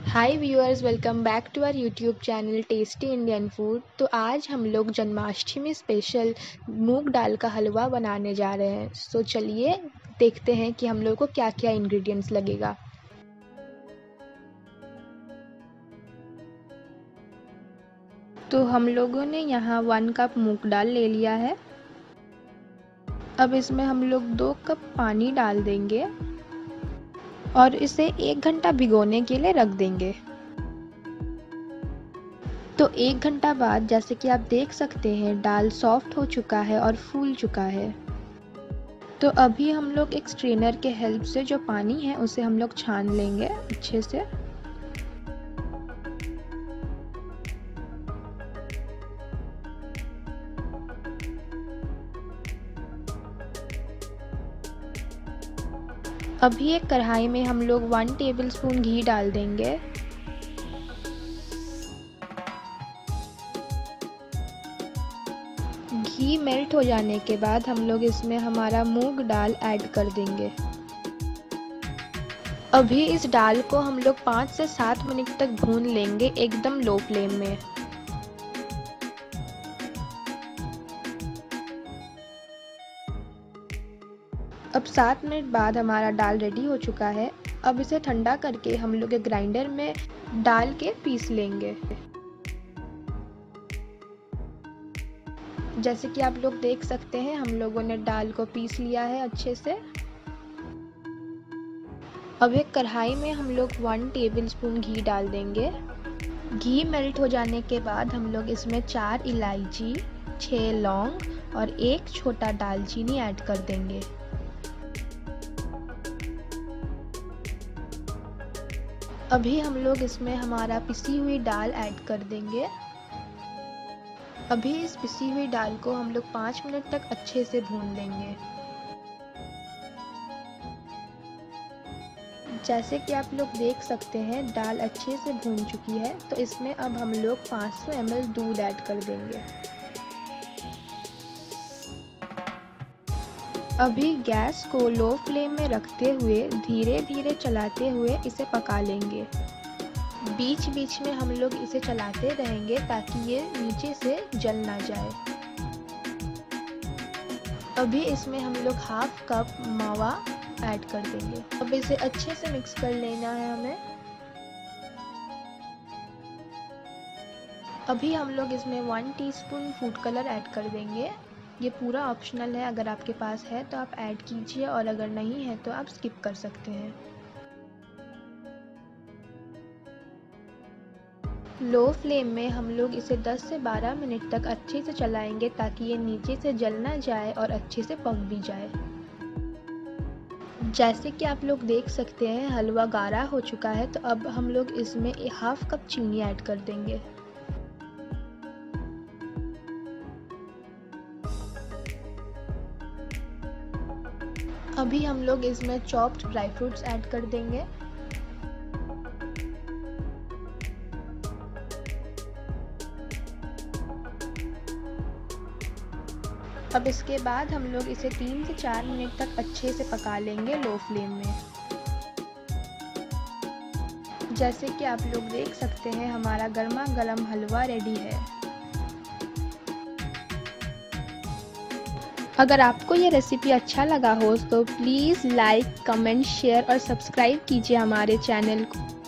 Hi viewers, welcome back to our YouTube channel tasty Indian food. तो आज हम लोग जन्माष्टमी स्पेशल मूंग दाल का हलवा बनाने जा रहे हैं। तो चलिए देखते हैं कि हम लोग को क्या क्या इंग्रेडिएंट्स लगेगा। तो हम लोगों ने यहाँ 1 कप मूंग दाल ले लिया है। अब इसमें हम लोग 2 कप पानी डाल देंगे और इसे 1 घंटा भिगोने के लिए रख देंगे। तो 1 घंटा बाद जैसे कि आप देख सकते हैं दाल सॉफ्ट हो चुका है और फूल चुका है। तो अभी हम लोग एक स्ट्रेनर के हेल्प से जो पानी है उसे हम लोग छान लेंगे अच्छे से। अभी एक कढ़ाई में हम लोग 1 टेबलस्पून घी डाल देंगे। घी मेल्ट हो जाने के बाद हम लोग इसमें हमारा मूंग दाल ऐड कर देंगे। अभी इस दाल को हम लोग 5 से 7 मिनट तक भून लेंगे एकदम लो फ्लेम में। अब 7 मिनट बाद हमारा दाल रेडी हो चुका है। अब इसे ठंडा करके हम लोग एक ग्राइंडर में डाल के पीस लेंगे। जैसे कि आप लोग देख सकते हैं हम लोगों ने दाल को पीस लिया है अच्छे से। अब एक कढ़ाई में हम लोग 1 टेबलस्पून घी डाल देंगे। घी मेल्ट हो जाने के बाद हम लोग इसमें 4 इलायची, 6 लौंग और 1 छोटा दालचीनी ऐड कर देंगे। अभी हम लोग इसमें हमारा पिसी हुई दाल ऐड कर देंगे। अभी इस पिसी हुई दाल को हम लोग 5 मिनट तक अच्छे से भून लेंगे। जैसे कि आप लोग देख सकते हैं दाल अच्छे से भून चुकी है। तो इसमें अब हम लोग 500 ml दूध ऐड कर देंगे। अभी गैस को लो फ्लेम में रखते हुए धीरे धीरे चलाते हुए इसे पका लेंगे। बीच बीच में हम लोग इसे चलाते रहेंगे ताकि ये नीचे से जल ना जाए। अभी इसमें हम लोग 1/2 कप मावा ऐड कर देंगे। अब इसे अच्छे से मिक्स कर लेना है हमें। अभी हम लोग इसमें 1 टीस्पून फूड कलर ऐड कर देंगे। ये पूरा ऑप्शनल है, अगर आपके पास है तो आप ऐड कीजिए और अगर नहीं है तो आप स्किप कर सकते हैं। लो फ्लेम में हम लोग इसे 10 से 12 मिनट तक अच्छे से चलाएंगे ताकि ये नीचे से जल ना जाए और अच्छे से पक भी जाए। जैसे कि आप लोग देख सकते हैं हलवा गाढ़ा हो चुका है। तो अब हम लोग इसमें 1/2 कप चीनी ऐड कर देंगे। अभी हम लोग इसमें चॉप्ड ड्राई फ्रूट्स ऐड कर देंगे। अब इसके बाद हम लोग इसे 3 से 4 मिनट तक अच्छे से पका लेंगे लो फ्लेम में। जैसे कि आप लोग देख सकते हैं हमारा गर्मा गर्म हलवा रेडी है। अगर आपको ये रेसिपी अच्छा लगा हो तो प्लीज़ लाइक, कमेंट, शेयर और सब्सक्राइब कीजिए हमारे चैनल को।